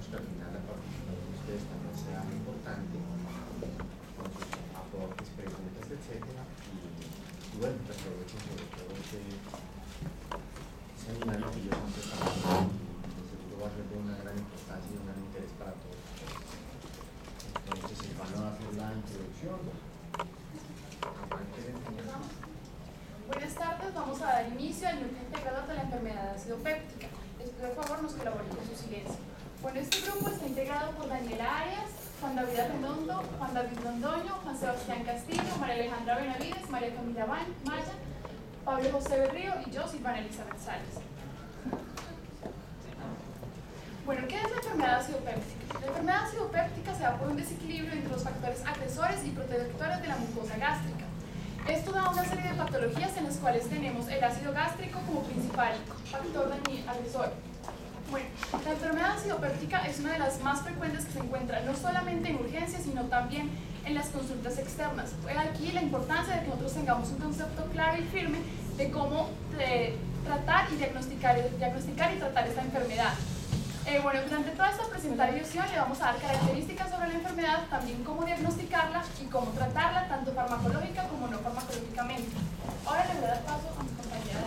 esperamos que al final la participación de ustedes también sea importante, con sus aportes, preguntas, etcétera, y bueno, pues aprovechen sobre todo ese seminario que ellos han preparado y seguro va a ser de una gran importancia y un gran interés para todos. Entonces, Silvano va a hacer la introducción. Buenas tardes, vamos a dar inicio al núcleo integrador de la enfermedad de ácido péptica. Les pido por favor nos colaboren con su silencio. Bueno, este grupo está integrado por Daniela Arias, Juan David Arredondo, Juan David Londoño, Juan Sebastián Castillo, María Alejandra Benavides, María Camila Maya, Pablo José Berrío y yo, Silvana Elizabeth Sales. Bueno, ¿qué es la enfermedad ácido péptica? La enfermedad ácido péptica se da por un desequilibrio entre los factores agresores y protectores de la mucosa gástrica. Esto da una serie de patologías en las cuales tenemos el ácido gástrico como principal factor agresor. Bueno, la enfermedad ácido péptica es una de las más frecuentes que se encuentra no solamente en urgencias, sino también en las consultas externas. Aquí la importancia de que nosotros tengamos un concepto claro y firme de cómo tratar y diagnosticar y tratar esta enfermedad. Bueno, durante toda esta presentación le vamos a dar características sobre la enfermedad, también cómo diagnosticarla y cómo tratarla, tanto farmacológica como no farmacológicamente. Ahora le voy a dar paso a mi compañera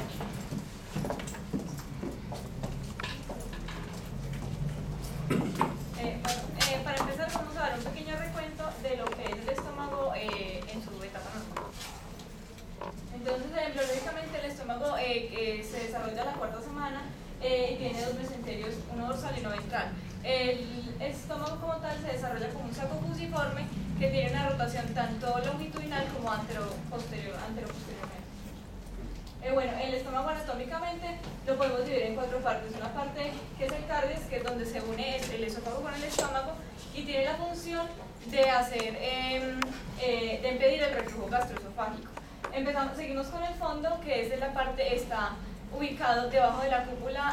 de para empezar vamos a dar un pequeño recuento de lo que es el estómago en su etapa normal. Entonces, biológicamente el estómago se desarrolla la cuarta semana y tiene dos mesenterios, uno dorsal y uno ventral. El estómago como tal se desarrolla como un saco fusiforme que tiene una rotación tanto longitudinal como anteroposteriormente. Bueno, el estómago anatómicamente lo podemos dividir en cuatro partes. Una parte que es el cardias, que es donde se une el esófago con el estómago y tiene la función de hacer, de impedir el reflujo gastroesofágico. Seguimos con el fondo, que es de la parte, está ubicado debajo de la cúpula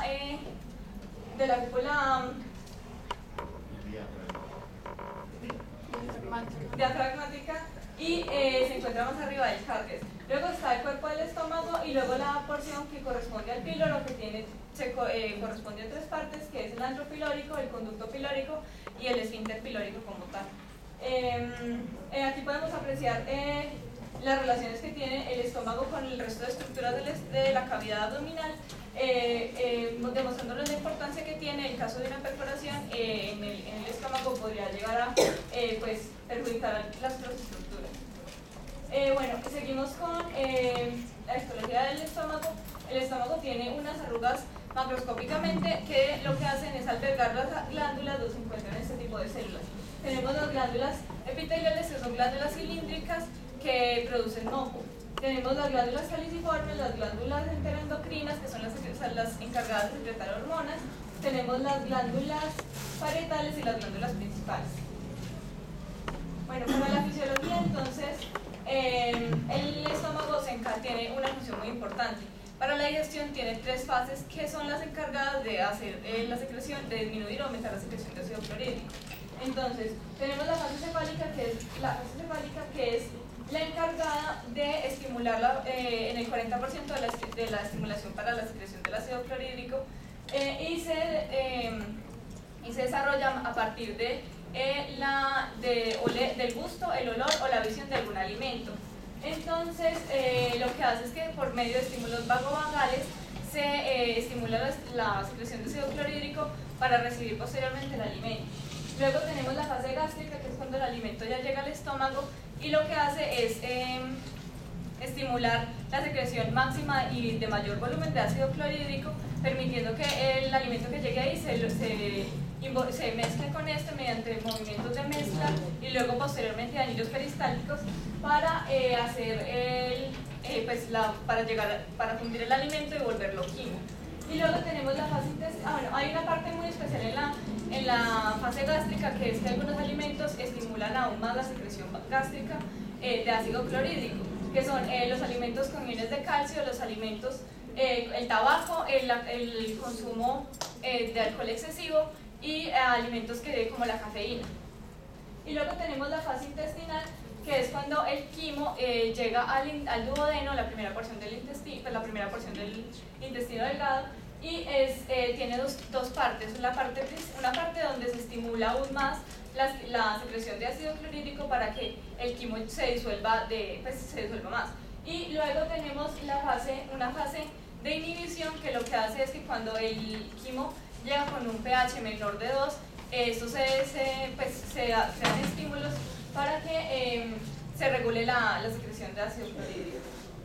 diafragmática y se encuentra más arriba del cardias. Luego está el cuerpo del estómago y luego la porción que corresponde al píloro, que corresponde a tres partes, que es el antro pilórico, el conducto pilórico y el esfínter pilórico como tal. Aquí podemos apreciar las relaciones que tiene el estómago con el resto de estructuras de la cavidad abdominal, demostrándonos la importancia que tiene en caso de una perforación en el estómago podría llegar a perjudicar las otras estructuras. Bueno, seguimos con la histología del estómago. El estómago tiene unas arrugas macroscópicamente que lo que hacen es albergar las glándulas donde se encuentran este tipo de células. Tenemos las glándulas epiteliales, que son glándulas cilíndricas que producen moco. Tenemos las glándulas caliciformes, las glándulas enteroendocrinas, que son las encargadas de secretar hormonas. Tenemos las glándulas parietales y las glándulas principales. Bueno, para la fisiología, entonces, el estómago tiene una función muy importante. Para la digestión tiene tres fases que son las encargadas de hacer la secreción, de disminuir o aumentar la secreción de ácido clorhídrico. Entonces, tenemos la fase cefálica, que es la encargada de estimular en el 40% de la estimulación para la secreción del ácido clorhídrico y se desarrolla a partir del gusto, el olor o la visión de algún alimento. Entonces, lo que hace es que por medio de estímulos vagovagales se estimula la secreción de ácido clorhídrico para recibir posteriormente el alimento. Luego tenemos la fase gástrica, que es cuando el alimento ya llega al estómago y lo que hace es estimular la secreción máxima y de mayor volumen de ácido clorhídrico, permitiendo que el alimento que llegue ahí se mezcle con este mediante movimientos de mezcla y luego posteriormente anillos peristálticos para para fundir el alimento y volverlo quimo. Y luego tenemos la fase intestinal. Bueno, hay una parte muy especial en la fase gástrica, que es que algunos alimentos estimulan aún más la secreción gástrica de ácido clorhídrico, que son los alimentos con iones de calcio, los alimentos, el tabaco, el consumo de alcohol excesivo y alimentos como la cafeína. Y luego tenemos la fase intestinal, que es cuando el quimo llega al duodeno, la primera porción del intestino delgado, y tiene dos partes. Una parte donde se estimula aún más la secreción de ácido clorhídrico para que el quimo se disuelva más. Y luego tenemos una fase de inhibición que lo que hace es que cuando el quimo llega con un pH menor de 2, esto se dan estímulos para que se regule la secreción de ácido clorhídrico.